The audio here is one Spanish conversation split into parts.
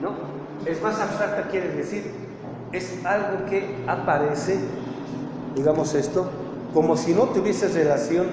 ¿no? Es más abstracta, quiere decir, es algo que aparece, digamos esto, como si no tuviese relación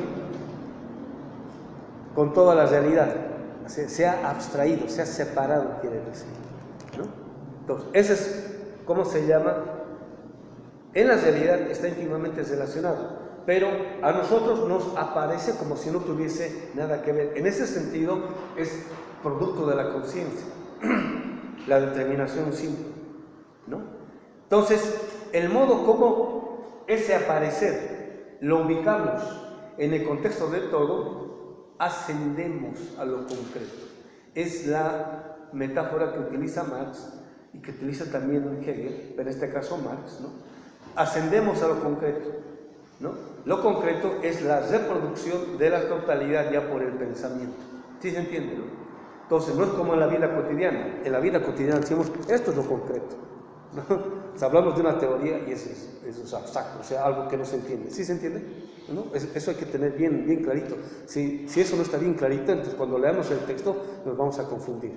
con toda la realidad. Se ha abstraído, se ha separado, quiere decir, ¿no? Entonces, ese es, ¿cómo se llama? En la realidad está íntimamente relacionado, pero a nosotros nos aparece como si no tuviese nada que ver. En ese sentido, es producto de la conciencia, la determinación simple, ¿no? Entonces, el modo como ese aparecer lo ubicamos en el contexto de todo, ascendemos a lo concreto. Es la metáfora que utiliza Marx y que utiliza también Hegel, pero en este caso Marx, ¿no? Ascendemos a lo concreto, ¿no? Lo concreto es la reproducción de la totalidad ya por el pensamiento. ¿Sí se entiende, no? Entonces, no es como en la vida cotidiana. En la vida cotidiana decimos, esto es lo concreto, ¿no? O sea, hablamos de una teoría y eso es abstracto, o sea, algo que no se entiende. ¿Sí se entiende? ¿No? Eso hay que tener bien clarito. Si eso no está bien clarito, entonces cuando leamos el texto nos vamos a confundir.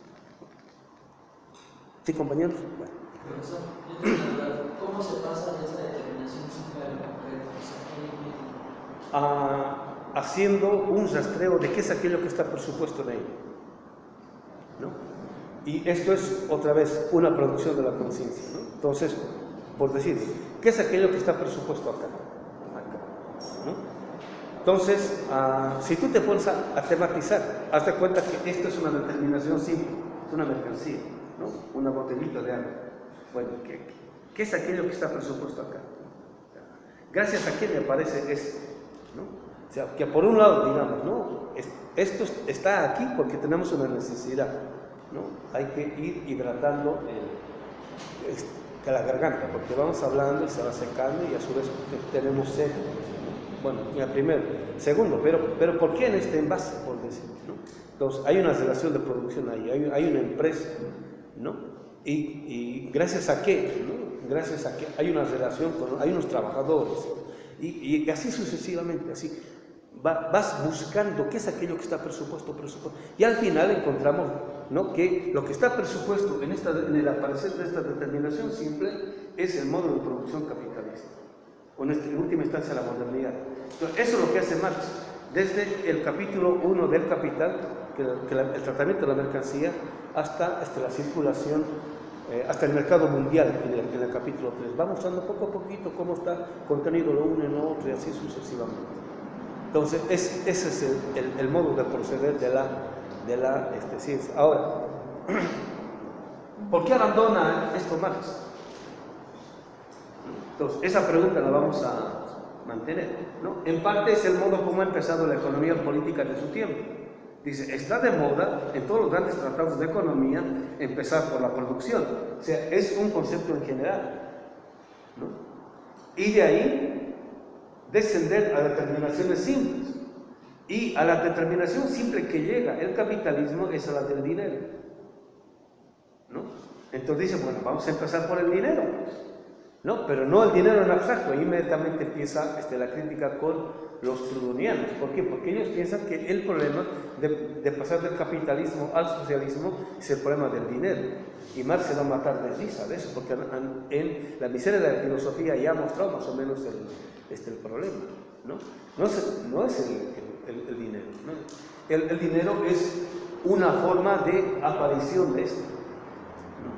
¿Sí, compañeros? Bueno. Profesor, yo tengo una duda. ¿Cómo se pasa de esta determinación simple a lo concreto? O sea, haciendo un rastreo de qué es aquello que está presupuesto en ello, ¿no? Y esto es, otra vez, una producción de la conciencia, ¿no? Entonces, por decir, ¿qué es aquello que está presupuesto acá? ¿No? Entonces, si tú te pones a tematizar, hazte cuenta que esto es una determinación simple, es una mercancía, ¿no? Una botellita de agua. Bueno, ¿qué es aquello que está presupuesto acá? Gracias a qué me aparece esto, ¿no? O sea, que por un lado, digamos, ¿no? Esto está aquí porque tenemos una necesidad, ¿no? Hay que ir hidratando la garganta, porque vamos hablando y se va secando y a su vez tenemos sed, ¿no? Bueno, ya primero. Segundo, pero ¿por qué en este envase, por decir, ¿no? Entonces, hay una relación de producción ahí, hay una empresa, ¿no? Y gracias a qué, ¿no? Gracias a que hay una relación hay unos trabajadores, y así sucesivamente, así. Vas buscando qué es aquello que está presupuesto, y al final encontramos, ¿no? Que lo que está presupuesto en el aparecer de esta determinación simple es el modo de producción capitalista, o en última instancia la modernidad. Entonces, eso es lo que hace Marx desde el capítulo 1 del Capital, el tratamiento de la mercancía, hasta la circulación, hasta el mercado mundial en el capítulo 3. Va mostrando poco a poquito cómo está contenido lo uno en lo otro y así sucesivamente. Entonces, ese es el modo de proceder de la ciencia. Ahora, ¿por qué abandona esto Marx? Entonces, esa pregunta la vamos a mantener, ¿no? En parte es el modo como ha empezado la economía política de su tiempo. Dice, está de moda en todos los grandes tratados de economía empezar por la producción. O sea, es un concepto en general, ¿no? Y de ahí descender a determinaciones simples. Y a la determinación simple que llega el capitalismo es a la del dinero, ¿no? Entonces dice, bueno, vamos a empezar por el dinero, pues, ¿no? Pero no el dinero en abstracto. Ahí inmediatamente empieza la crítica con los proudhonianos. ¿Por qué? Porque ellos piensan que el problema de pasar del capitalismo al socialismo es el problema del dinero. Y Marx se va a matar de risa de eso, porque en la miseria de la filosofía ya ha mostrado más o menos el problema, ¿no? No es el dinero, ¿no? El dinero es una forma de aparición de esto, ¿no?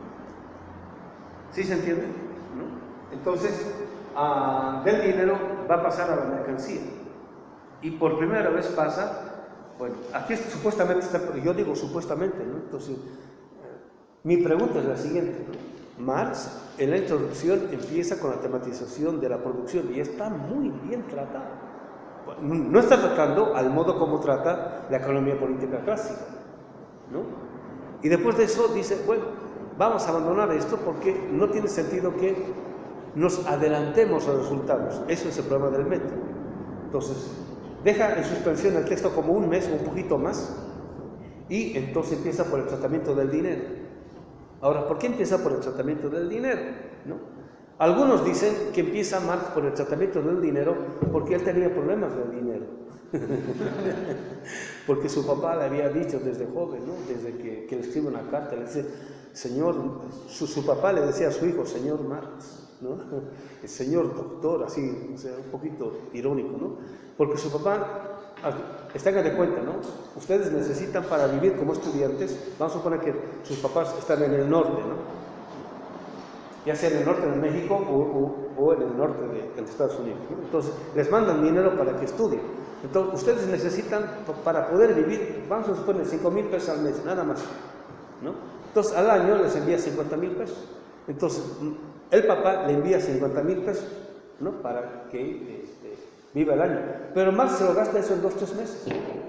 ¿Sí se entiende? ¿No? Entonces, del dinero va a pasar a la mercancía. Y por primera vez pasa, bueno, aquí supuestamente está, yo digo supuestamente, ¿no? Entonces, mi pregunta es la siguiente, ¿no? Marx, en la introducción, empieza con la tematización de la producción y está muy bien tratado. No está tratando al modo como trata la economía política clásica, ¿no? Y después de eso dice, bueno, vamos a abandonar esto porque no tiene sentido que nos adelantemos a los resultados. Eso es el problema del método. Entonces, deja en suspensión el texto como un mes o un poquito más y entonces empieza por el tratamiento del dinero. Ahora, ¿por qué empieza por el tratamiento del dinero? ¿No? Algunos dicen que empieza Marx por el tratamiento del dinero porque él tenía problemas del dinero. Porque su papá le había dicho desde joven, ¿no? Desde que le escribe una carta, le dice, señor, su papá le decía a su hijo, señor Marx, ¿no? El señor doctor, así, o sea, un poquito irónico, ¿no? Porque su papá, tengan de cuenta, ¿no? Ustedes necesitan para vivir como estudiantes, vamos a suponer que sus papás están en el norte, ¿no? Ya sea en el norte de México o en el norte de Estados Unidos, ¿no? Entonces, les mandan dinero para que estudien. Entonces, ustedes necesitan, para poder vivir, vamos a suponer, 5,000 pesos al mes, nada más, ¿no? Entonces, al año les envía 50,000 pesos. Entonces, el papá le envía 50,000 pesos, ¿no? Para que viva el año. Pero Marx se lo gasta eso en 2-3 meses.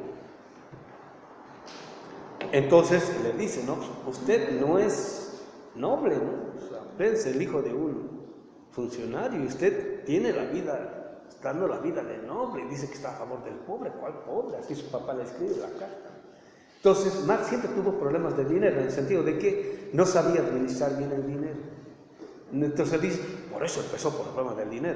Entonces, le dice, no, usted no es noble, ¿no? O sea, usted es el hijo de un funcionario y usted tiene la vida, está dando la vida de noble, y dice que está a favor del pobre. ¿Cuál pobre? Así su papá le escribe la carta. Entonces, Marx siempre tuvo problemas de dinero, en el sentido de que no sabía administrar bien el dinero. Entonces dice, por eso empezó por el problema del dinero.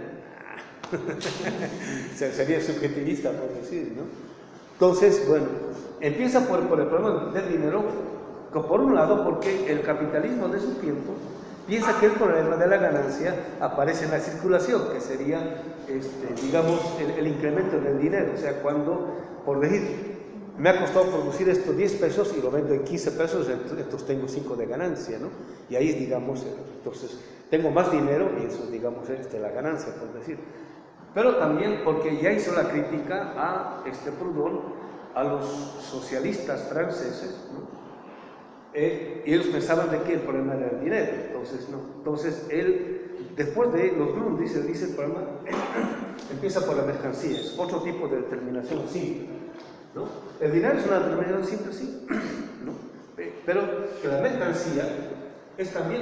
Sería subjetivista, por decir, ¿no? Entonces, bueno, empieza por el problema del dinero, por un lado, porque el capitalismo de su tiempo piensa que el problema de la ganancia aparece en la circulación, que sería, digamos, el incremento del dinero. O sea, cuando, por decir, me ha costado producir esto 10 pesos y lo vendo en 15 pesos, entonces tengo 5 de ganancia, ¿no? Y ahí, digamos, entonces tengo más dinero y eso es, digamos, la ganancia, por decir. Pero también porque ya hizo la crítica a Proudhon, a los socialistas franceses, ¿no? Y ellos pensaban de que el problema era el dinero, entonces no. Entonces él, después de los Bloom, dice el problema empieza por la mercancía, es otro tipo de determinación simple, ¿no? El dinero es una determinación simple, sí, ¿no? Pero que la mercancía es también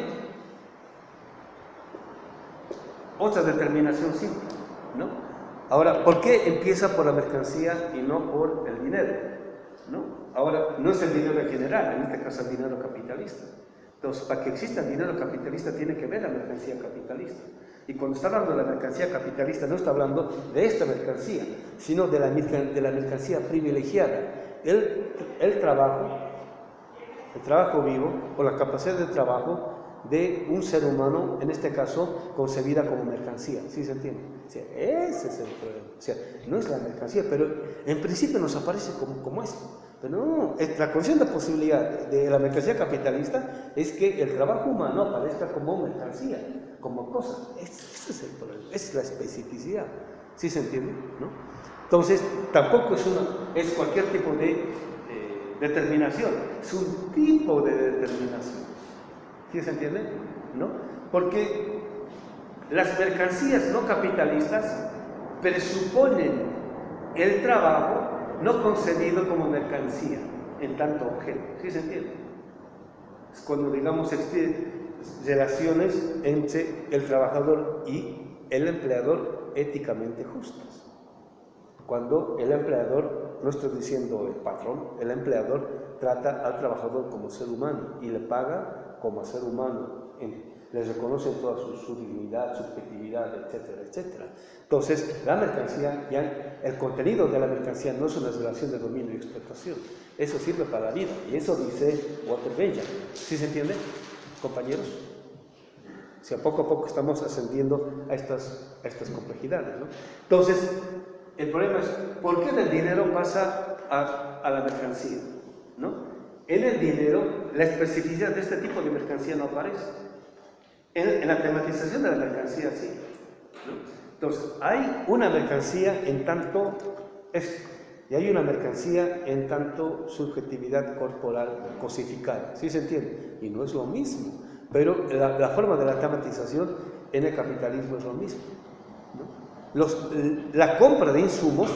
otra determinación simple, ¿no? Ahora, ¿por qué empieza por la mercancía y no por el dinero? ¿No? Ahora, no es el dinero en general, en este caso el dinero capitalista. Entonces, para que exista el dinero capitalista tiene que ver la mercancía capitalista. Y cuando está hablando de la mercancía capitalista, no está hablando de esta mercancía, sino de la mercancía privilegiada. El trabajo vivo, o la capacidad de trabajo de un ser humano, en este caso, concebida como mercancía. ¿Sí se entiende? O sea, ese es el problema. O sea, no es la mercancía, pero en principio nos aparece como esto. Pero no, la condición de posibilidad de la mercancía capitalista es que el trabajo humano aparezca como mercancía, como cosa. Ese es el problema, es la especificidad. ¿Sí se entiende? ¿No? Entonces, tampoco es cualquier tipo de determinación, es un tipo de determinación. ¿Sí se entiende? ¿No? Porque las mercancías no capitalistas presuponen el trabajo no concebido como mercancía, en tanto objeto. ¿Sí se entiende? Es cuando, digamos, existen relaciones entre el trabajador y el empleador éticamente justas. Cuando el empleador, no estoy diciendo el patrón, el empleador trata al trabajador como ser humano y le paga como ser humano, le reconoce toda su dignidad, subjetividad, etcétera, etcétera. Entonces, la mercancía, ya el contenido de la mercancía no es una relación de dominio y explotación, eso sirve para la vida, y eso dice Walter Benjamin. ¿Sí se entiende, compañeros? O sea, poco a poco estamos ascendiendo a estas complejidades, ¿no? Entonces, el problema es, ¿por qué del dinero pasa a la mercancía? ¿No? En el dinero, la especificidad de este tipo de mercancía no aparece. En la tematización de la mercancía, sí, ¿no? Entonces, hay una mercancía en tanto esto, y hay una mercancía en tanto subjetividad corporal cosificada. ¿Sí se entiende? Y no es lo mismo, pero la forma de la tematización en el capitalismo es lo mismo, ¿no? La compra de insumos,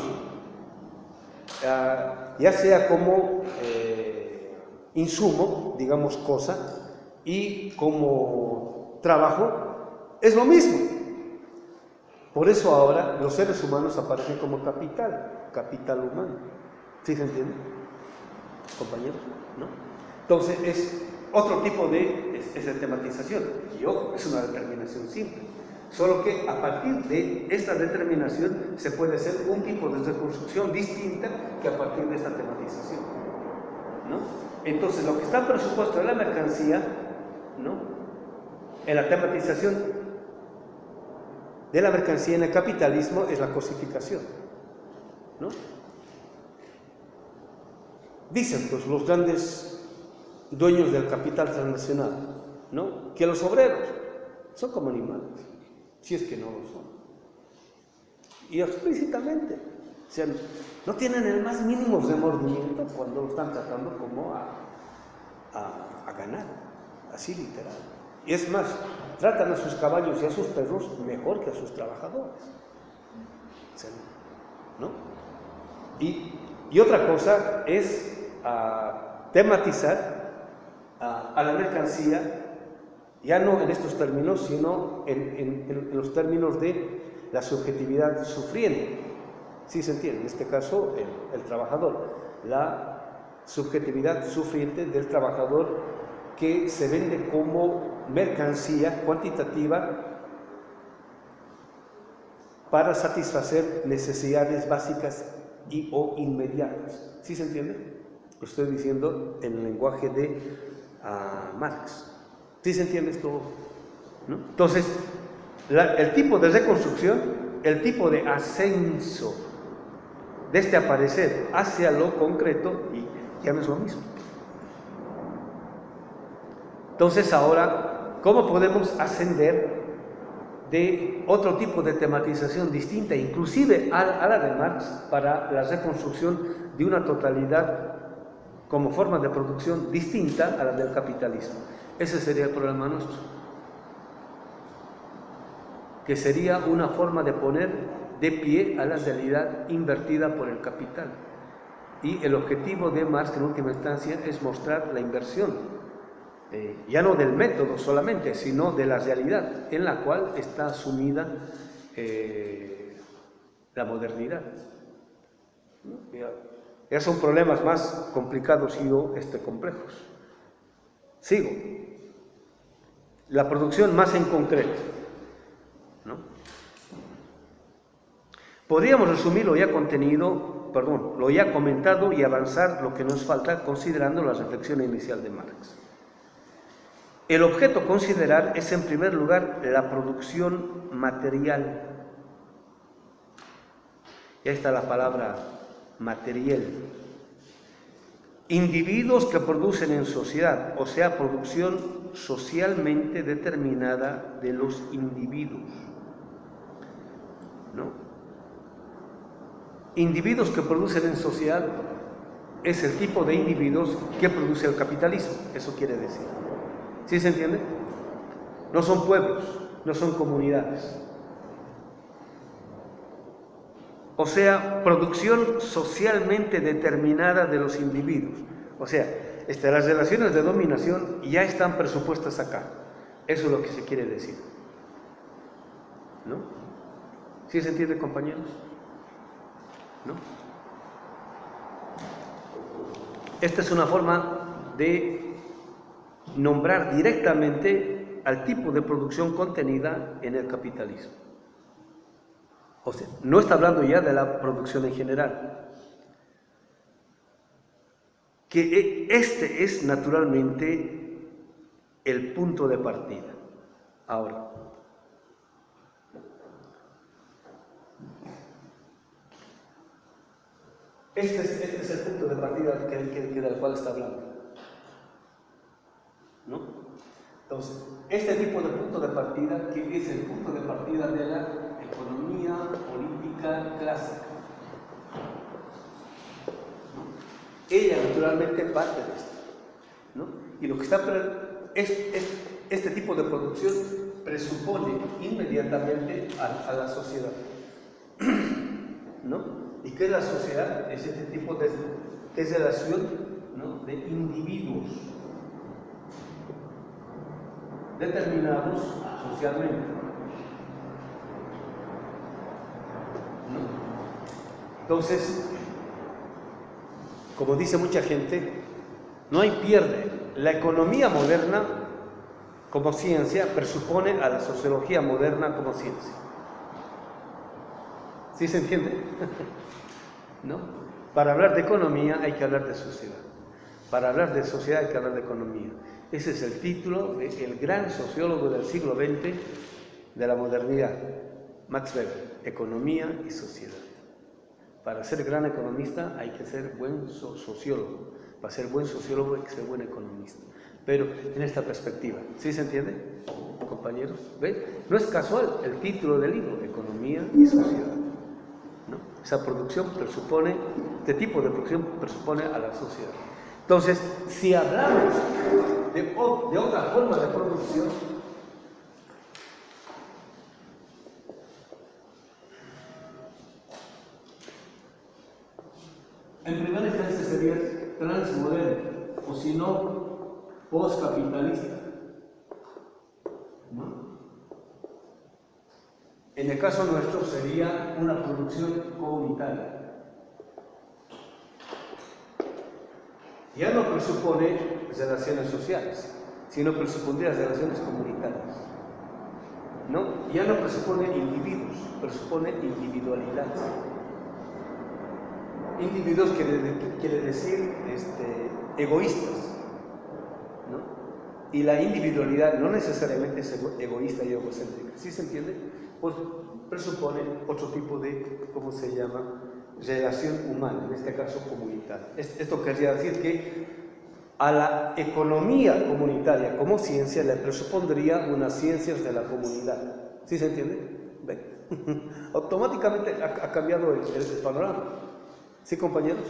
ya sea como insumo, digamos cosa, y como trabajo, es lo mismo. Por eso ahora los seres humanos aparecen como capital humano. ¿Sí se entiende, compañeros? ¿No? Entonces es otro tipo de tematización. Y ojo, es una determinación simple. Solo que a partir de esta determinación se puede hacer un tipo de reconstrucción distinta que a partir de esta tematización, ¿no? Entonces, lo que está presupuesto en la mercancía ¿no? En la tematización de la mercancía en el capitalismo es la cosificación, ¿no? Dicen pues los grandes dueños del capital transnacional, ¿no?, que los obreros son como animales, si es que no lo son. Y explícitamente, o sea, no tienen el más mínimo remordimiento cuando lo están tratando como a ganar, así literal. Y es más, tratan a sus caballos y a sus perros mejor que a sus trabajadores, o sea, ¿no? Y otra cosa es tematizar a la mercancía, ya no en estos términos, sino en los términos de la subjetividad sufriente. ¿Sí se entiende? En este caso, el trabajador, la subjetividad sufriente del trabajador que se vende como mercancía cuantitativa para satisfacer necesidades básicas y o inmediatas. ¿Sí se entiende? Lo estoy diciendo en el lenguaje de Marx. ¿Sí se entiende esto? ¿No? Entonces, el tipo de reconstrucción, el tipo de ascenso de este aparecer hacia lo concreto, y ya no es lo mismo. Entonces ahora, ¿cómo podemos ascender de otro tipo de tematización distinta, inclusive a la de Marx, para la reconstrucción de una totalidad como forma de producción distinta a la del capitalismo? Ese sería el problema nuestro, que sería una forma de poner de pie a la realidad invertida por el capital. Y el objetivo de Marx, en última instancia, es mostrar la inversión, ya no del método solamente, sino de la realidad en la cual está sumida la modernidad. Ya son problemas más complicados y complejos. Sigo. La producción más en concreto, ¿no? Podríamos resumir lo ya comentado y avanzar lo que nos falta considerando la reflexión inicial de Marx. El objeto a considerar es, en primer lugar, la producción material. Ya está la palabra material. Individuos que producen en sociedad, o sea, producción socialmente determinada de los individuos, ¿no? Individuos que producen en sociedad es el tipo de individuos que produce el capitalismo, eso quiere decir. ¿Sí se entiende? No son pueblos, no son comunidades. O sea, producción socialmente determinada de los individuos. O sea, las relaciones de dominación ya están presupuestas acá. Eso es lo que se quiere decir, ¿no? ¿Sí se entiende, compañeros? ¿No? Esta es una forma de nombrar directamente al tipo de producción contenida en el capitalismo. O sea, no está hablando ya de la producción en general, que este es naturalmente el punto de partida. Ahora, este es el punto de partida del cual está hablando, ¿no? Entonces, este tipo de punto de partida, que es el punto de partida de la economía política clásica, ¿no? Ella naturalmente parte de esto, ¿no? Y lo que está este tipo de producción presupone inmediatamente a la sociedad, ¿no? ¿Y qué es la sociedad? Es este tipo de relación, ¿no?, de individuos determinados socialmente, ¿no? Entonces, como dice mucha gente, no hay pierde. La economía moderna como ciencia presupone a la sociología moderna como ciencia. ¿Sí se entiende? ¿No? Para hablar de economía hay que hablar de sociedad. Para hablar de sociedad hay que hablar de economía. Ese es el título del gran sociólogo del siglo XX de la modernidad, Max Weber, Economía y Sociedad. Para ser gran economista hay que ser buen sociólogo. Para ser buen sociólogo hay que ser buen economista. Pero en esta perspectiva, ¿sí se entiende, compañeros? ¿Ven? No es casual el título del libro, Economía y Sociedad, ¿no? Esa producción presupone, este tipo de producción presupone a la sociedad. Entonces, si hablamos de otra forma de producción, en primera instancia sería transmoderno, o si no, postcapitalista, ¿no? En el caso nuestro sería una producción comunitaria. Ya no presupone relaciones sociales, sino presupondría relaciones comunitarias, ¿no? Ya no presupone individuos, presupone individualidad. Individuos quiere decir egoístas, ¿no? Y la individualidad no necesariamente es egoísta y egocéntrica, ¿sí se entiende? Pues presupone otro tipo de, ¿cómo se llama?, relación humana, en este caso comunitaria. Esto querría decir que a la economía comunitaria como ciencia le presupondría unas ciencias de la comunidad, ¿sí se entiende? ¿Ven? Automáticamente ha cambiado el panorama. ¿Sí, compañeros?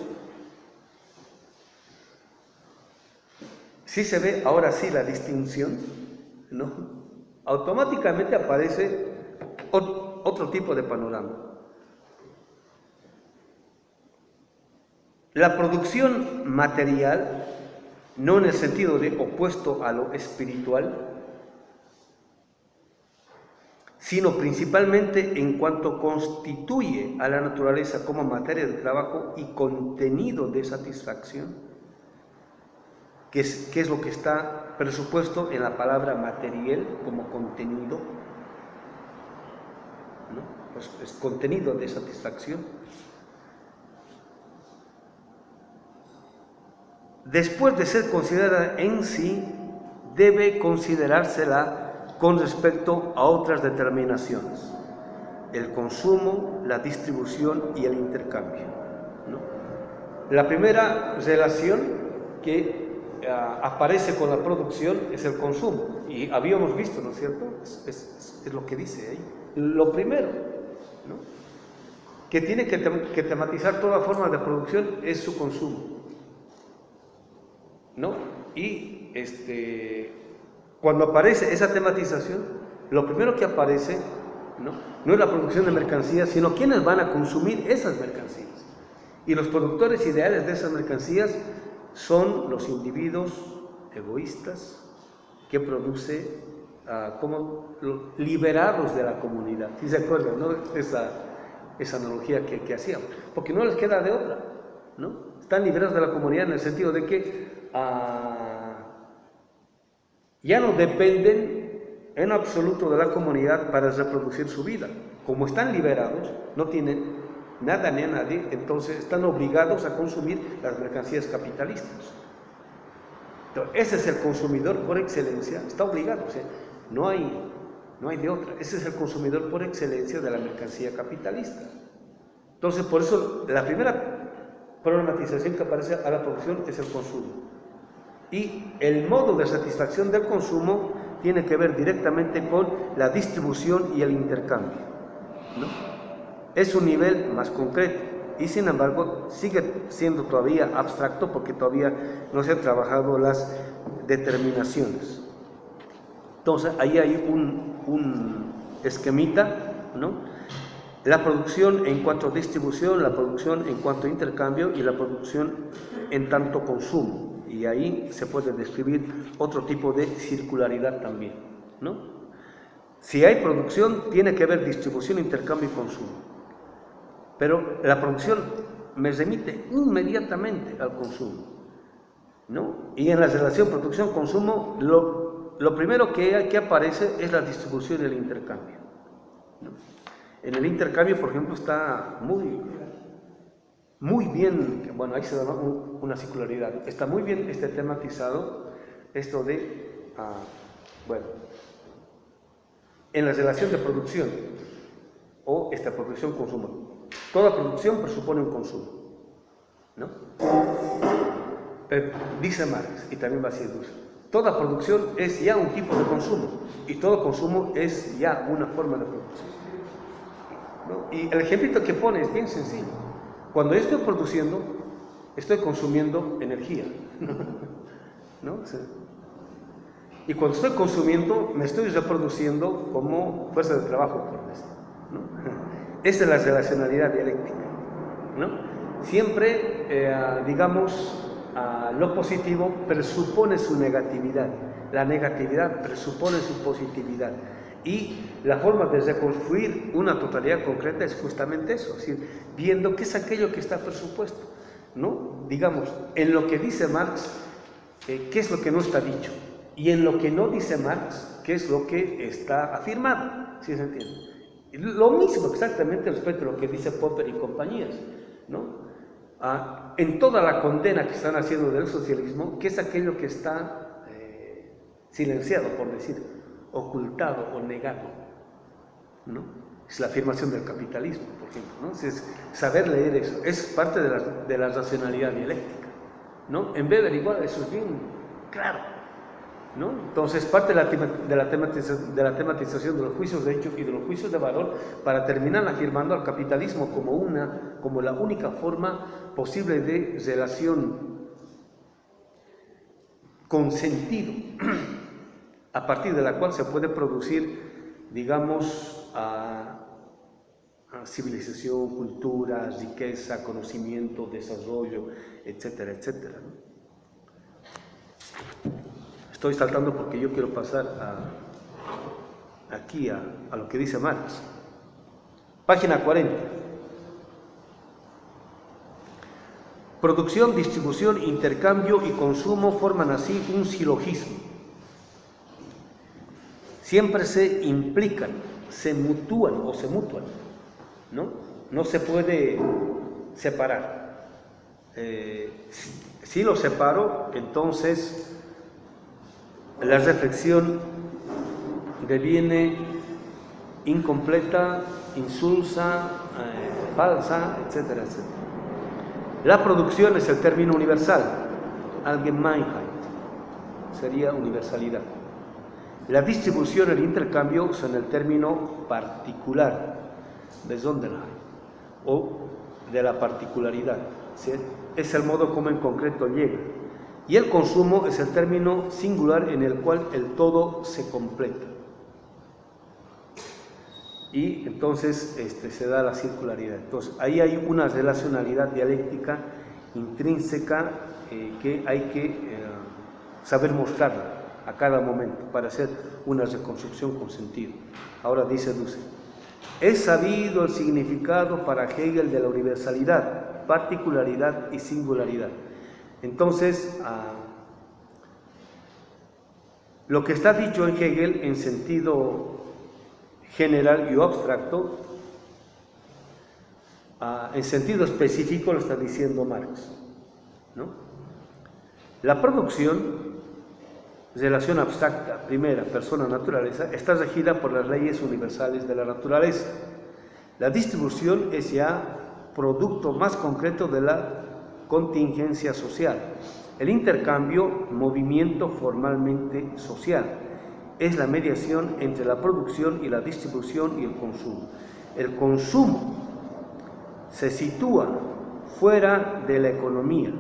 Sí se ve ahora sí la distinción, ¿no? Automáticamente aparece otro tipo de panorama. La producción material, no en el sentido de opuesto a lo espiritual, sino principalmente en cuanto constituye a la naturaleza como materia de trabajo y contenido de satisfacción, que es lo que está presupuesto en la palabra material como contenido, ¿no? Pues es contenido de satisfacción. Después de ser considerada en sí, debe considerársela con respecto a otras determinaciones: el consumo, la distribución y el intercambio, ¿no? La primera relación que aparece con la producción es el consumo, y habíamos visto, ¿no es cierto? Es lo que dice ahí. Lo primero, ¿no?, que tiene que tematizar toda forma de producción es su consumo, ¿no? Y cuando aparece esa tematización, lo primero que aparece, no es la producción de mercancías, sino quienes van a consumir esas mercancías. Y los productores ideales de esas mercancías son los individuos egoístas que produce, como liberados de la comunidad. ¿Sí se acuerdan, no? Esa analogía que hacíamos, porque no les queda de otra, ¿no? Están liberados de la comunidad en el sentido de que ya no dependen en absoluto de la comunidad para reproducir su vida. Como están liberados, no tienen nada ni a nadie, entonces están obligados a consumir las mercancías capitalistas. Entonces, ese es el consumidor por excelencia, está obligado, o sea, no hay de otra. Ese es el consumidor por excelencia de la mercancía capitalista. Entonces, por eso la primera problematización que aparece a la producción es el consumo. Y el modo de satisfacción del consumo tiene que ver directamente con la distribución y el intercambio, ¿no? Es un nivel más concreto y sin embargo sigue siendo todavía abstracto porque todavía no se han trabajado las determinaciones. Entonces ahí hay un esquemita, ¿no? La producción en cuanto a distribución, la producción en cuanto a intercambio y la producción en tanto consumo. Y ahí se puede describir otro tipo de circularidad también, ¿no? Si hay producción, tiene que haber distribución, intercambio y consumo. Pero la producción me remite inmediatamente al consumo, ¿no? Y en la relación producción-consumo, lo primero que aparece es la distribución y el intercambio, ¿no? En el intercambio, por ejemplo, está muy bien, bueno, ahí se da una circularidad, está muy bien tematizado Esto de, bueno, en la relación de producción o esta producción-consumo. Toda producción presupone un consumo, ¿no? Pero dice Marx, y también va a decir Dussel, toda producción es ya un tipo de consumo, y todo consumo es ya una forma de producción, ¿no? Y el ejemplito que pone es bien sencillo. Cuando yo estoy produciendo, estoy consumiendo energía, ¿no? Sí. Y cuando estoy consumiendo, me estoy reproduciendo como fuerza de trabajo, por decir, ¿no? Esa es la relacionalidad dialéctica, ¿no? Siempre, digamos, lo positivo presupone su negatividad, la negatividad presupone su positividad. Y la forma de reconstruir una totalidad concreta es justamente eso, es decir, viendo qué es aquello que está presupuesto, ¿no? Digamos, en lo que dice Marx, qué es lo que no está dicho, y en lo que no dice Marx, qué es lo que está afirmado, ¿sí se entiende? Lo mismo exactamente respecto a lo que dice Popper y compañías, ¿no? En toda la condena que están haciendo del socialismo, ¿qué es aquello que está silenciado, por decir, ocultado o negado, ¿no? Es la afirmación del capitalismo, por ejemplo, ¿no? Entonces, saber leer eso es parte de la racionalidad dialéctica, ¿no? En Weber igual eso es bien claro, ¿no? Entonces, parte de la tematización de los juicios de hecho y de los juicios de valor para terminar afirmando al capitalismo como la única forma posible de relación con sentido, a partir de la cual se puede producir, digamos, civilización, cultura, riqueza, conocimiento, desarrollo, etcétera, etcétera, ¿no? Estoy saltando porque yo quiero pasar aquí a lo que dice Marx. Página 40. Producción, distribución, intercambio y consumo forman así un silogismo. Siempre se implican, se mutúan, ¿no? No se puede separar. Si lo separo, entonces la reflexión deviene incompleta, insulsa, falsa, etcétera, etcétera. La producción es el término universal, Allgemeinheit, sería universalidad. La distribución y el intercambio son el término particular, Besonderheit, o de la particularidad, ¿sí? Es el modo como en concreto llega. Y el consumo es el término singular en el cual el todo se completa. Y entonces se da la circularidad. Entonces ahí hay una relacionalidad dialéctica intrínseca que hay que saber mostrarla a cada momento para hacer una reconstrucción con sentido. Ahora dice Dussel, es sabido el significado para Hegel de la universalidad, particularidad y singularidad. Entonces, lo que está dicho en Hegel en sentido general y abstracto, en sentido específico lo está diciendo Marx, ¿no? La producción, relación abstracta, primera, persona-naturaleza, está regida por las leyes universales de la naturaleza. La distribución es ya producto más concreto de la contingencia social. El intercambio, movimiento formalmente social, es la mediación entre la producción y la distribución y el consumo. El consumo se sitúa fuera de la economía.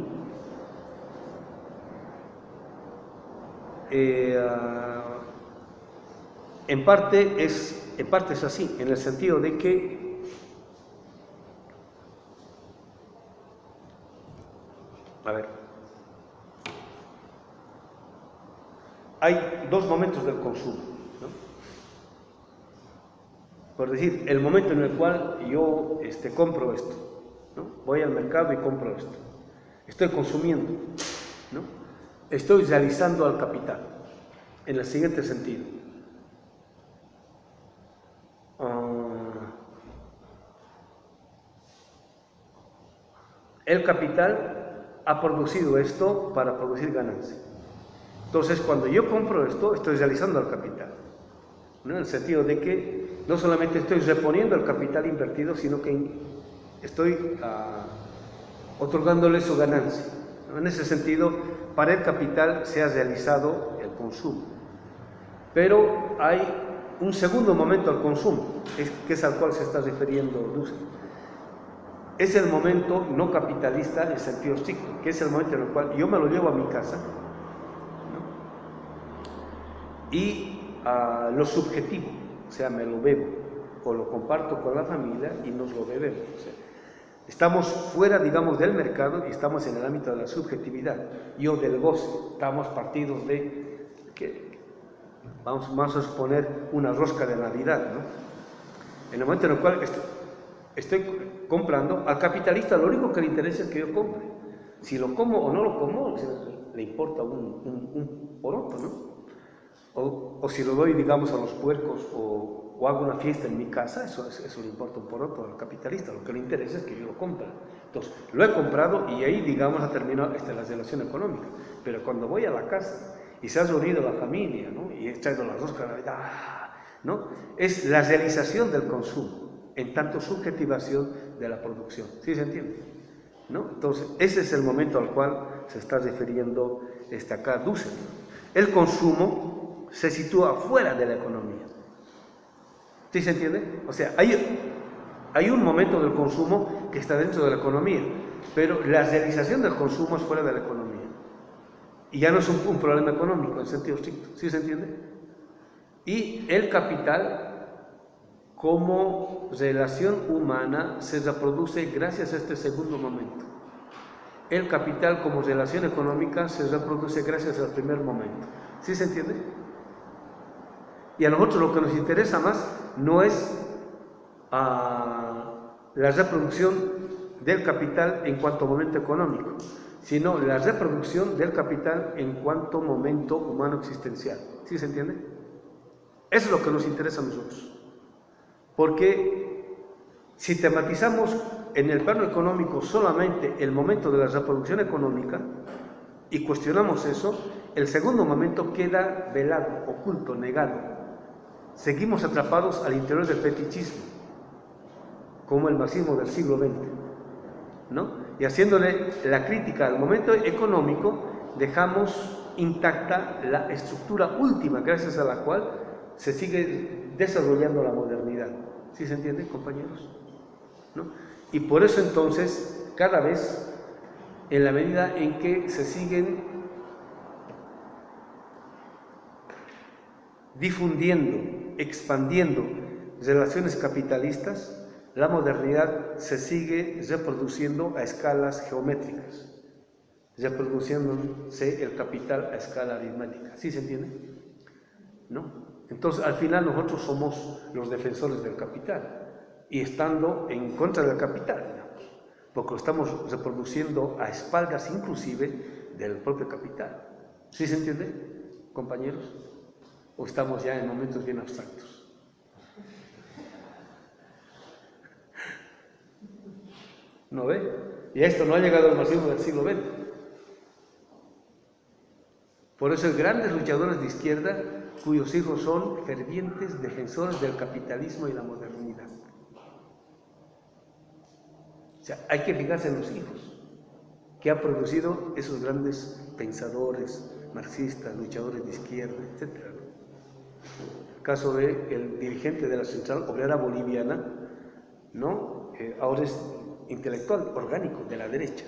En parte es así, en el sentido de que hay dos momentos del consumo, ¿no? Por decir, el momento en el cual yo compro esto, ¿no? Voy al mercado y compro esto, estoy consumiendo, ¿no? Estoy realizando al capital, en el siguiente sentido. El capital ha producido esto para producir ganancia. Entonces, cuando yo compro esto, estoy realizando el capital, ¿no? En el sentido de que no solamente estoy reponiendo el capital invertido, sino que estoy otorgándole su ganancia, ¿no? En ese sentido, para el capital se ha realizado el consumo. Pero hay un segundo momento al consumo, que es al cual se está refiriendo Dussel. Es el momento no capitalista en sentido estricto, que es el momento en el cual yo me lo llevo a mi casa, ¿no? Y lo subjetivo, o sea, me lo bebo, o lo comparto con la familia y nos lo bebemos. O sea, estamos fuera, digamos, del mercado y estamos en el ámbito de la subjetividad. Yo del goce, estamos partidos de, vamos a suponer, una rosca de Navidad, ¿no? En el momento en el cual estoy comprando, al capitalista lo único que le interesa es que yo compre. Si lo como o no lo como, le importa un poroto, ¿no? O si lo doy, digamos, a los puercos o hago una fiesta en mi casa, eso le importa un poroto al capitalista. Lo que le interesa es que yo lo compre. Entonces, lo he comprado y ahí, digamos, ha terminado la relación económica. Pero cuando voy a la casa y se ha reunido la familia, ¿no? Y he traído la rosca de Navidad, ¿no? Es la realización del consumo, en tanto subjetivación de la producción. ¿Sí se entiende? ¿No? Entonces, ese es el momento al cual se está refiriendo acá Dussel. El consumo se sitúa fuera de la economía. ¿Sí se entiende? O sea, hay un momento del consumo que está dentro de la economía, pero la realización del consumo es fuera de la economía. Y ya no es un problema económico en sentido estricto. ¿Sí se entiende? Y el capital, como relación humana, se reproduce gracias a este segundo momento. El capital, como relación económica, se reproduce gracias al primer momento. ¿Sí se entiende? Y a nosotros lo que nos interesa más no es la reproducción del capital en cuanto a momento económico, sino la reproducción del capital en cuanto a momento humano existencial. ¿Sí se entiende? Eso es lo que nos interesa a nosotros. Porque si tematizamos en el plano económico solamente el momento de la reproducción económica y cuestionamos eso, el segundo momento queda velado, oculto, negado. Seguimos atrapados al interior del fetichismo, como el marxismo del siglo XX, ¿no? Y haciéndole la crítica al momento económico, dejamos intacta la estructura última, gracias a la cual se sigue desarrollando la modernidad. ¿Sí se entiende, compañeros? ¿No? Y por eso entonces, cada vez, en la medida en que se siguen difundiendo, expandiendo relaciones capitalistas, la modernidad se sigue reproduciendo a escalas geométricas, reproduciéndose el capital a escala aritmética. ¿Sí se entiende? ¿No? Entonces, al final nosotros somos los defensores del capital y estando en contra del capital, digamos, porque lo estamos reproduciendo a espaldas inclusive del propio capital. ¿Sí se entiende, compañeros? ¿O estamos ya en momentos bien abstractos? ¿No ve? Y esto no ha llegado al marxismo del siglo XX. Por eso hay grandes luchadores de izquierda cuyos hijos son fervientes defensores del capitalismo y la modernidad. O sea, hay que fijarse en los hijos que han producido esos grandes pensadores marxistas, luchadores de izquierda, etc. El caso del dirigente de la Central Obrera Boliviana, ¿no? Ahora es intelectual orgánico de la derecha,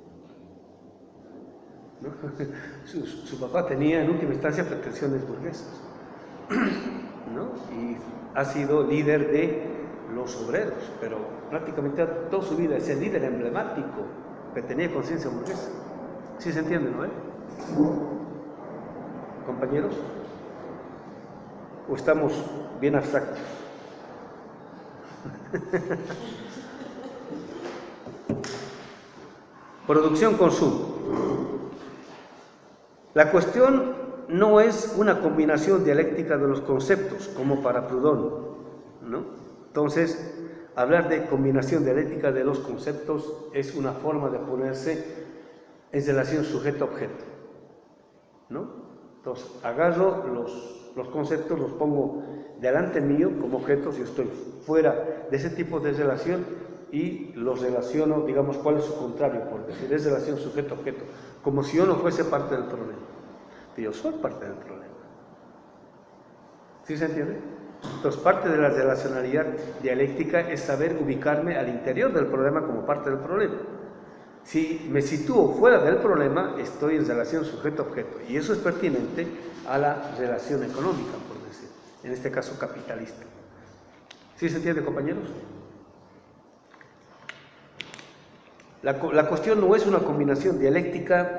¿no? Su papá tenía en última instancia pretensiones burguesas, ¿no? Y ha sido líder de los obreros, pero prácticamente toda su vida es el líder emblemático que tenía conciencia burguesa. ¿Sí se entiende, no? ¿Compañeros? ¿O estamos bien abstractos? Producción-consumo. La cuestión no es una combinación dialéctica de los conceptos, como para Proudhon, ¿no? Entonces, hablar de combinación dialéctica de los conceptos es una forma de ponerse en relación sujeto-objeto, ¿no? Entonces, agarro los conceptos, los pongo delante mío como objetos y estoy fuera de ese tipo de relación y los relaciono, digamos, cuál es su contrario, por decir, es relación sujeto-objeto, como si yo no fuese parte del problema. Pero yo soy parte del problema. ¿Sí se entiende? Entonces, parte de la relacionalidad dialéctica es saber ubicarme al interior del problema como parte del problema. Si me sitúo fuera del problema, estoy en relación sujeto-objeto. Y eso es pertinente a la relación económica, por decir, en este caso capitalista. ¿Sí se entiende, compañeros? La cuestión no es una combinación dialéctica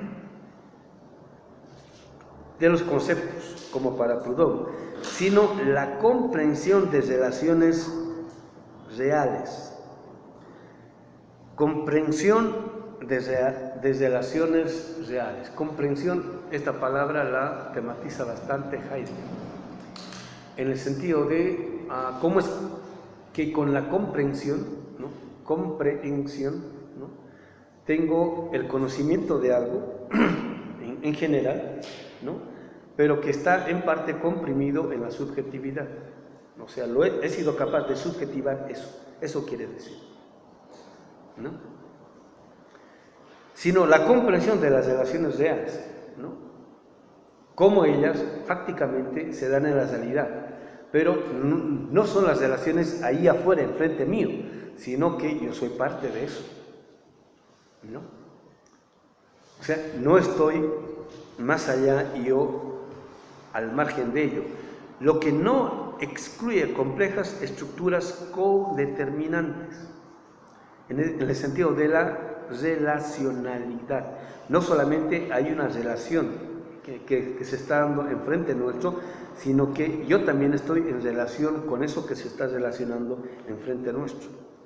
de los conceptos, como para Proudhon, sino la comprensión de relaciones reales. Comprensión de relaciones reales. Comprensión, esta palabra la tematiza bastante Heidegger, en el sentido de cómo es que con la comprensión, ¿no? Comprensión, ¿no? Tengo el conocimiento de algo en general, ¿no? Pero que está en parte comprimido en la subjetividad. O sea, he sido capaz de subjetivar eso quiere decir, ¿no? Sino la comprensión de las relaciones reales, ¿no? Cómo ellas fácticamente se dan en la realidad, pero no son las relaciones ahí afuera, enfrente mío, sino que yo soy parte de eso, ¿no? O sea, no estoy más allá y yo al margen de ello, lo que no excluye complejas estructuras codeterminantes, en el sentido de la relacionalidad. No solamente hay una relación que se está dando enfrente nuestro, sino que yo también estoy en relación con eso que se está relacionando enfrente nuestro.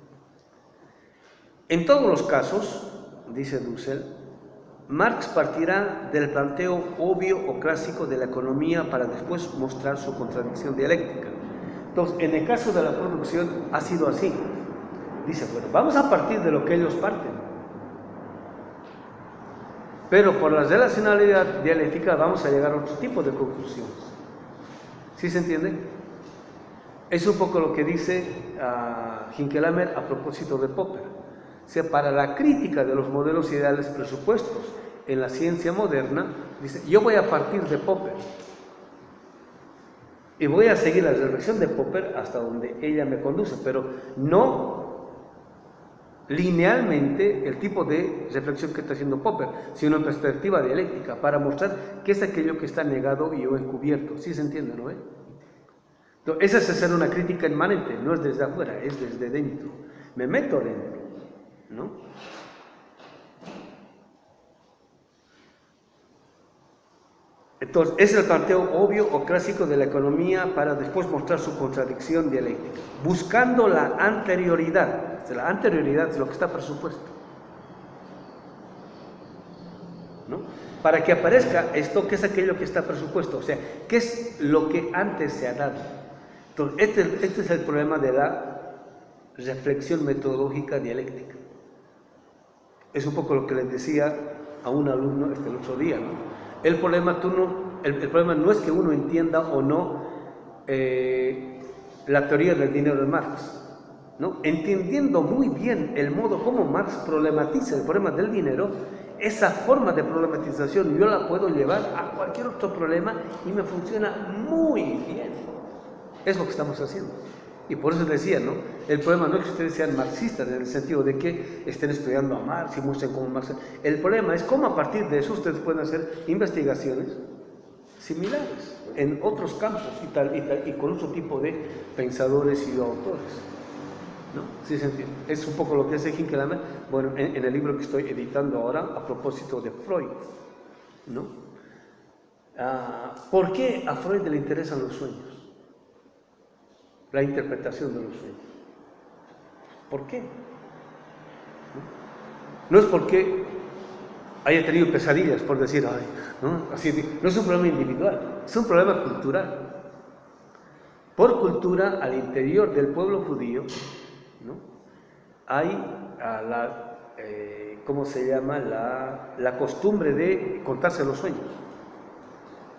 En todos los casos, dice Dussel, Marx partirá del planteo obvio o clásico de la economía para después mostrar su contradicción dialéctica. Entonces, en el caso de la producción ha sido así. Dice, bueno, vamos a partir de lo que ellos parten. Pero por la relacionalidad dialéctica vamos a llegar a otro tipo de conclusiones. ¿Sí se entiende? Es un poco lo que dice Hinkelhammer a propósito de Popper. O sea, para la crítica de los modelos ideales presupuestos en la ciencia moderna, dice, yo voy a partir de Popper y voy a seguir la reflexión de Popper hasta donde ella me conduce, pero no linealmente el tipo de reflexión que está haciendo Popper, sino en perspectiva dialéctica, para mostrar qué es aquello que está negado y o encubierto. ¿Sí se entiende, no? Entonces, esa es hacer una crítica inmanente, no es desde afuera, es desde dentro. Me meto dentro, ¿no? Entonces, es el planteo obvio o clásico de la economía para después mostrar su contradicción dialéctica, buscando la anterioridad. O sea, la anterioridad es lo que está presupuesto, ¿no? Para que aparezca esto, ¿qué es aquello que está presupuesto? O sea, ¿qué es lo que antes se ha dado? Entonces, este es el problema de la reflexión metodológica dialéctica. Es un poco lo que les decía a un alumno el otro día, ¿no? El problema no es que uno entienda o no la teoría del dinero de Marx, ¿no? Entendiendo muy bien el modo como Marx problematiza el problema del dinero, esa forma de problematización yo la puedo llevar a cualquier otro problema y me funciona muy bien. Es lo que estamos haciendo. Y por eso decía, ¿no? El problema no es que ustedes sean marxistas en el sentido de que estén estudiando a Marx y muestren cómo Marx. El problema es cómo a partir de eso ustedes pueden hacer investigaciones similares en otros campos y con otro tipo de pensadores y autores, ¿no? ¿Sí se entiende? Es un poco lo que hace Hinkelhammer, bueno, en el libro que estoy editando ahora a propósito de Freud, ¿no? ¿Por qué a Freud le interesan los sueños? La interpretación de los sueños. ¿Por qué? No es porque haya tenido pesadillas, por decir, ay, ¿no? Así, no es un problema individual, es un problema cultural. Por cultura, al interior del pueblo judío, ¿no? Hay ¿cómo se llama? La costumbre de contarse los sueños.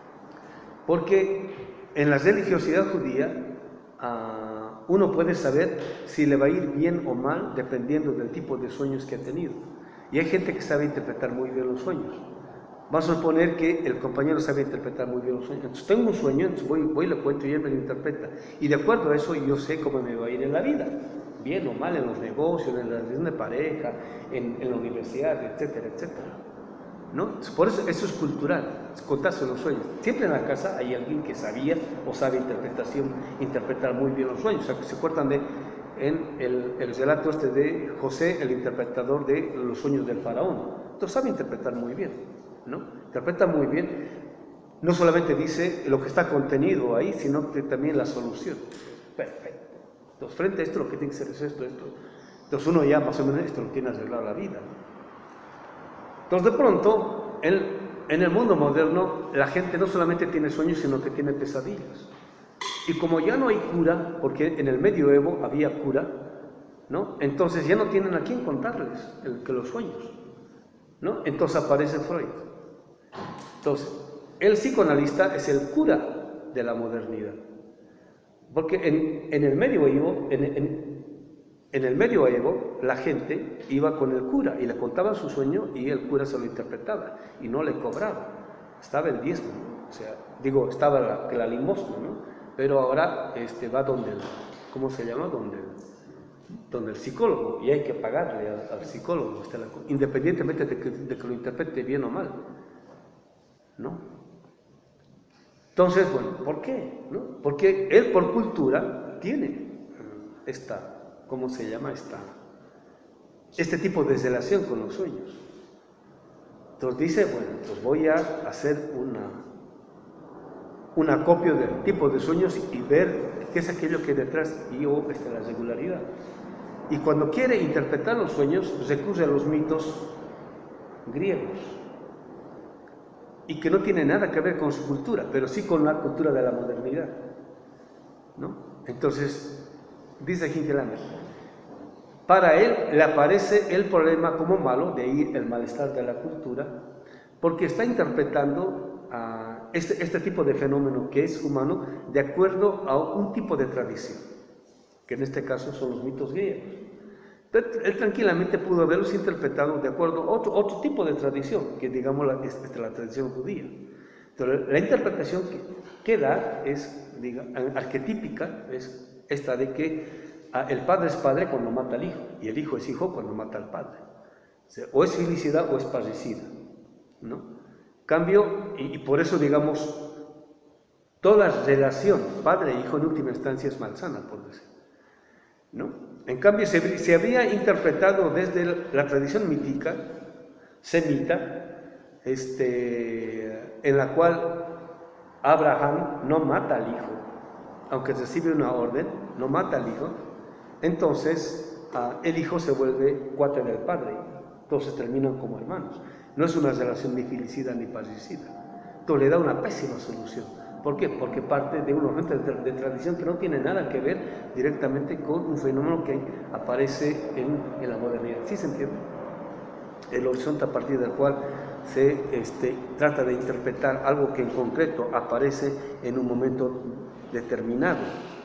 Porque en la religiosidad judía uno puede saber si le va a ir bien o mal dependiendo del tipo de sueños que ha tenido. Y hay gente que sabe interpretar muy bien los sueños. Vamos a suponer que el compañero sabe interpretar muy bien los sueños. Entonces tengo un sueño, entonces voy y le cuento y él me lo interpreta. Y de acuerdo a eso yo sé cómo me va a ir en la vida. Bien o mal, en los negocios, en la relación de pareja, en la universidad, etcétera, etcétera. ¿No? Entonces, por eso es cultural, es contarse los sueños. Siempre en la casa hay alguien que sabía o sabe interpretar muy bien los sueños. O sea, que se acuerdan en el relato este de José, el interpretador de los sueños del faraón. Entonces sabe interpretar muy bien, ¿no? Interpreta muy bien. No solamente dice lo que está contenido ahí, sino que también la solución. Perfecto. Entonces, frente a esto, lo que tiene que ser es esto. Entonces uno ya más o menos esto lo tiene arreglado la vida, ¿no? Entonces, de pronto, en el mundo moderno, la gente no solamente tiene sueños, sino que tiene pesadillas. Y como ya no hay cura, porque en el medioevo había cura, ¿no? Entonces ya no tienen a quién contarles que los sueños, ¿no? Entonces aparece Freud. Entonces, el psicoanalista es el cura de la modernidad. Porque en el medioevo, en el medioevo, la gente iba con el cura y le contaba su sueño y el cura se lo interpretaba y no le cobraba. Estaba el diezmo, ¿no? O sea, estaba la limosna, ¿no? Pero ahora va donde ¿cómo se llama? Donde el psicólogo, y hay que pagarle al psicólogo, independientemente de que lo interprete bien o mal, ¿no? Entonces, bueno, ¿por qué? ¿No? Porque él por cultura tiene ¿cómo se llama? Este tipo de relación con los sueños. Entonces dice, bueno, pues voy a hacer un acopio del tipo de sueños y ver qué es aquello que hay detrás y la regularidad. Y cuando quiere interpretar los sueños, recurre a los mitos griegos. Y que no tiene nada que ver con su cultura, pero sí con la cultura de la modernidad, ¿no? Entonces, dice Hinkelhammer, para él le aparece el problema como malo, de ahí el malestar de la cultura, porque está interpretando este tipo de fenómeno que es humano de acuerdo a un tipo de tradición, que en este caso son los mitos griegos. Pero él tranquilamente pudo haberlos interpretado de acuerdo a otro tipo de tradición, que digamos la tradición judía. Entonces, la interpretación que da es, arquetípica, es esta de que el padre es padre cuando mata al hijo, y el hijo es hijo cuando mata al padre. O sea, o es filicida o es parricida, ¿no? Cambio, y por eso, digamos, toda relación padre-hijo en última instancia es malsana, por decir, ¿no? En cambio, se había interpretado desde la tradición mítica, semita, en la cual Abraham no mata al hijo, aunque recibe una orden, no mata al hijo. Entonces, el hijo se vuelve cuate del padre, entonces terminan como hermanos. No es una relación ni filicida ni parricida. Entonces le da una pésima solución. ¿Por qué? Porque parte de un horizonte de tradición que no tiene nada que ver directamente con un fenómeno que aparece en la modernidad. ¿Sí se entiende? El horizonte a partir del cual se trata de interpretar algo que en concreto aparece en un momento determinado.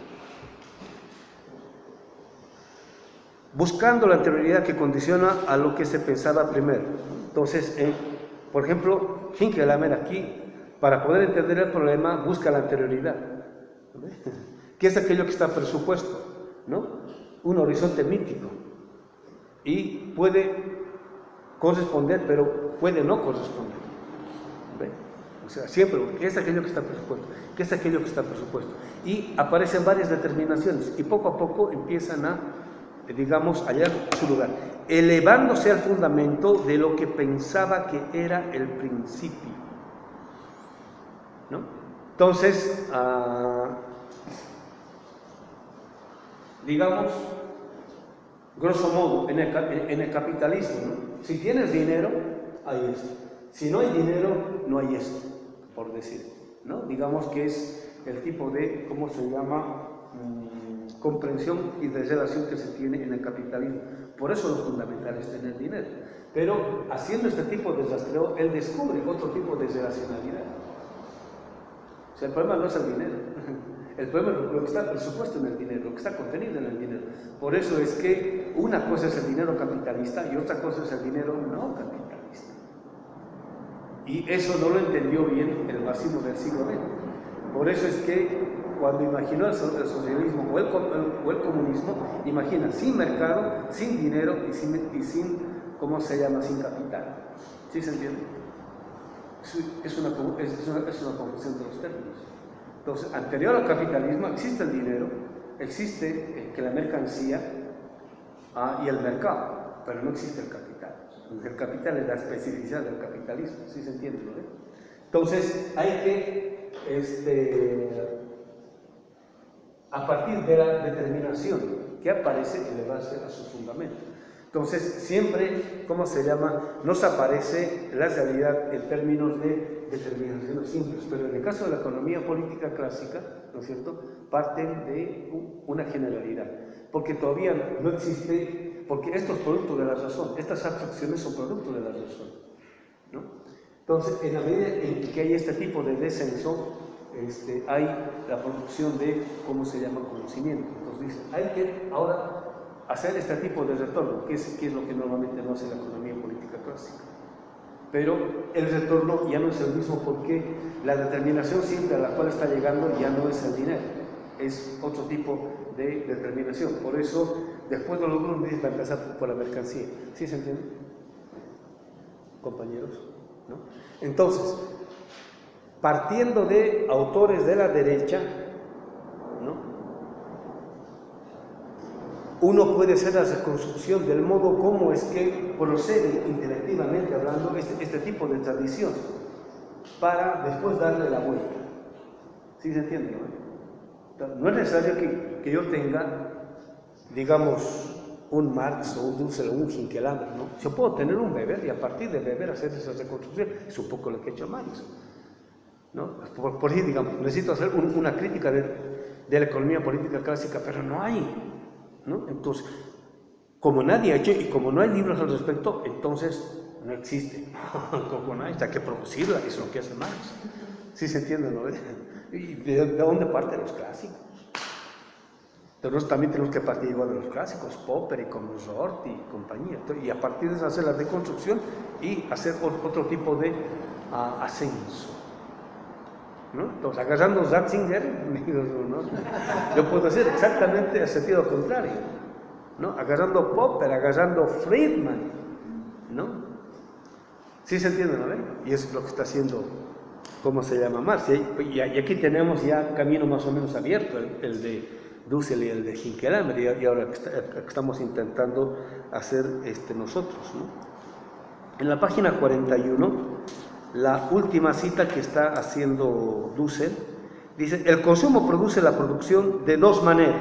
Buscando la anterioridad que condiciona a lo que se pensaba primero. Entonces, por ejemplo, Hinkelhammer aquí, para poder entender el problema, busca la anterioridad. ¿Qué es aquello que está presupuesto? ¿No? Un horizonte mítico. Y puede corresponder, pero puede no corresponder. ¿Ve? O sea, siempre, ¿qué es aquello que está presupuesto? ¿Qué es aquello que está presupuesto? Y aparecen varias determinaciones y poco a poco empiezan a, digamos, hallar su lugar, elevándose al fundamento de lo que pensaba que era el principio, ¿no? Entonces, digamos, grosso modo, en el capitalismo, ¿no? Si tienes dinero, hay esto. Si no hay dinero, no hay esto, por decir, ¿no? Digamos que es el tipo de, ¿cómo se llama? Comprensión y de relación que se tiene en el capitalismo. Por eso lo fundamental es tener dinero. Pero haciendo este tipo de rastreo, él descubre otro tipo de relacionalidad. sea, el problema no es el dinero. El problema es lo que está presupuesto en el dinero, lo que está contenido en el dinero. Por eso es que una cosa es el dinero capitalista y otra cosa es el dinero no capitalista. Y eso no lo entendió bien el marxismo del siglo XX. Por eso es que cuando imaginó el socialismo o el comunismo, imagina sin mercado, sin dinero y sin ¿cómo se llama? Sin capital. ¿Sí se entiende? Es una confusión de los términos. Entonces, anterior al capitalismo existe el dinero, existe que la mercancía y el mercado, pero no existe el capital. El capital es la especificidad del capitalismo, ¿sí se entiende? ¿No? Entonces, hay que, a partir de la determinación que aparece, elevarse a su fundamento. Entonces, siempre, ¿cómo se llama? Nos aparece la realidad en términos de determinaciones simples, pero en el caso de la economía política clásica, ¿no es cierto?, parten de una generalidad, porque todavía no existe, porque esto es producto de la razón, estas abstracciones son producto de la razón, ¿no? Entonces, en la medida en que hay este tipo de descenso, hay la producción de, ¿cómo se llama?, conocimiento. Entonces dice, hay que ahora hacer este tipo de retorno, que es lo que normalmente no hace la economía política clásica. Pero el retorno ya no es el mismo porque la determinación simple a la cual está llegando ya no es el dinero, es otro tipo de determinación. Por eso, después de los Grundrisse va a empezar por la mercancía. ¿Sí se entiende, compañeros? ¿No? Entonces, partiendo de autores de la derecha, ¿no?, uno puede hacer la reconstrucción del modo como es que procede intelectivamente hablando este tipo de tradición para después darle la vuelta. ¿Sí se entiende? No es necesario que yo tenga, digamos, un Marx o un Dussel o un Hinkelhammer, ¿no? Yo puedo tener un Weber y a partir de Weber hacer esa reconstrucción. Es un poco lo que ha hecho Marx, ¿no? Por ahí, digamos, necesito hacer una crítica de la economía política clásica, pero no hay, ¿no? Entonces, como nadie ha hecho y como no hay libros al respecto, entonces no existe. Como no hay, hay que producirla, es lo que hace Marx. ¿Sí se entiende, no? ¿Y de dónde parte los clásicos? Entonces también tenemos que partir igual de los clásicos, Popper y Consort y compañía. Y a partir de eso hacer la deconstrucción y hacer otro tipo de ascenso, ¿no? Entonces, agarrando Ratzinger, ¿no?, yo puedo hacer exactamente el sentido contrario, ¿no? Agarrando Popper, agarrando Friedman, ¿no? ¿Sí se entiende, no? Y es lo que está haciendo, ¿cómo se llama? Marx. Y aquí tenemos ya camino más o menos abierto, el de Dussel y el de Hinkelhammer, y ahora que estamos intentando hacer nosotros, ¿no? En la página 41, la última cita que está haciendo Dussel, dice, el consumo produce la producción de dos maneras.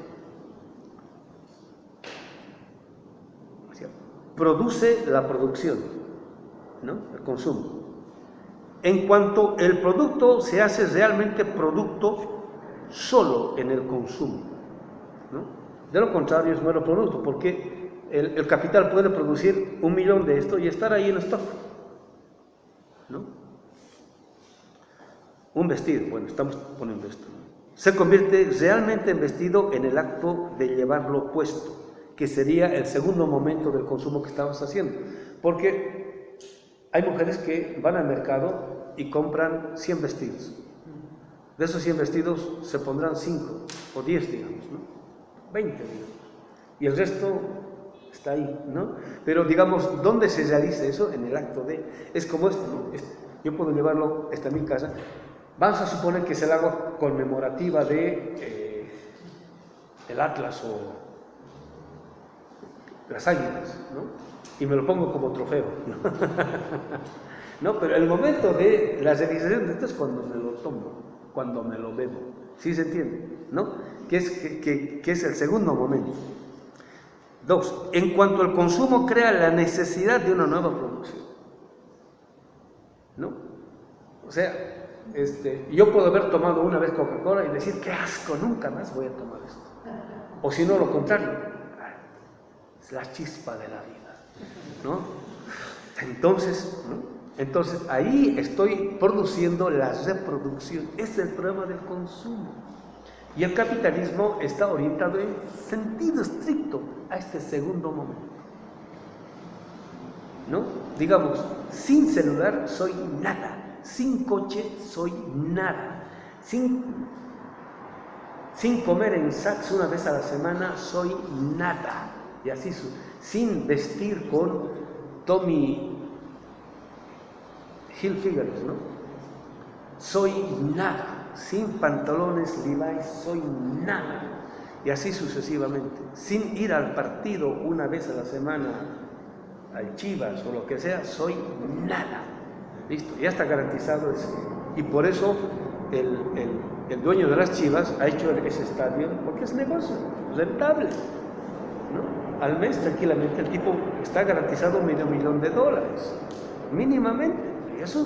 O sea, produce la producción, ¿no?, el consumo. En cuanto el producto se hace realmente producto solo en el consumo, ¿no? De lo contrario es mero producto, porque el capital puede producir 1 millón de esto y estar ahí en stock, ¿no? Un vestido, bueno, estamos poniendo esto, ¿no?, se convierte realmente en vestido en el acto de llevarlo puesto, que sería el segundo momento del consumo que estamos haciendo, porque hay mujeres que van al mercado y compran 100 vestidos. De esos 100 vestidos se pondrán 5 o 10, digamos, ¿no? 20, digamos. Y el resto está ahí, ¿no? Pero, digamos, ¿dónde se realiza eso? En el acto de... Es como esto, ¿no? Yo puedo llevarlo hasta mi casa. Vamos a suponer que es el agua conmemorativa de el Atlas o las Águilas, ¿no? Y me lo pongo como trofeo, ¿no? No, pero el momento de la realización de esto es cuando me lo tomo, cuando me lo bebo. ¿Sí se entiende? ¿No? Que es el segundo momento. 2. En cuanto al consumo crea la necesidad de una nueva producción, ¿no? O sea, yo puedo haber tomado una vez Coca-Cola y decir, qué asco, nunca más voy a tomar esto. O si no, lo contrario, es la chispa de la vida, ¿no? Entonces, ¿no?, Entonces, ahí estoy produciendo la reproducción. Es el problema del consumo. Y el capitalismo está orientado en sentido estricto a este segundo momento. ¿No? Digamos, sin celular soy nada, sin coche soy nada, sin comer en Saks una vez a la semana soy nada, y así sin vestir con Tommy Hilfiger, ¿no? Soy nada, sin pantalones Levi's soy nada, y así sucesivamente, sin ir al partido una vez a la semana, al Chivas o lo que sea, soy nada. Listo, ya está garantizado eso. Y por eso el dueño de las Chivas ha hecho ese estadio, porque es negocio, rentable, ¿no? Al mes tranquilamente el tipo está garantizado $500,000, mínimamente. Y eso,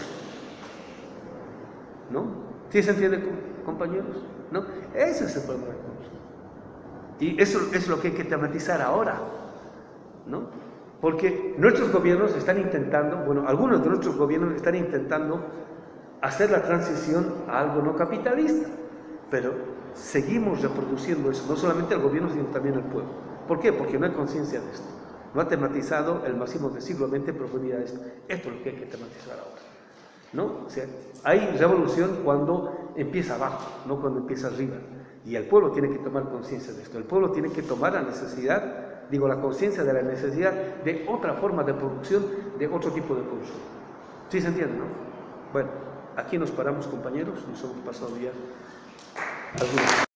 ¿no? ¿Sí se entiende, compañeros? ¿No? Ese es el problema. Y eso es lo que hay que tematizar ahora, ¿no? Porque nuestros gobiernos están intentando, bueno, algunos de nuestros gobiernos están intentando hacer la transición a algo no capitalista, pero seguimos reproduciendo eso, no solamente el gobierno, sino también el pueblo. ¿Por qué? Porque no hay conciencia de esto. No ha tematizado el marxismo del siglo XX en profundidad esto. Esto es lo que hay que tematizar ahora, ¿no? O sea, hay revolución cuando empieza abajo, no cuando empieza arriba. Y el pueblo tiene que tomar conciencia de esto. El pueblo tiene que tomar la conciencia de la necesidad de otra forma de producción, de otro tipo de consumo. ¿Sí se entiende, no? Bueno, aquí nos paramos, compañeros, nos hemos pasado ya algunos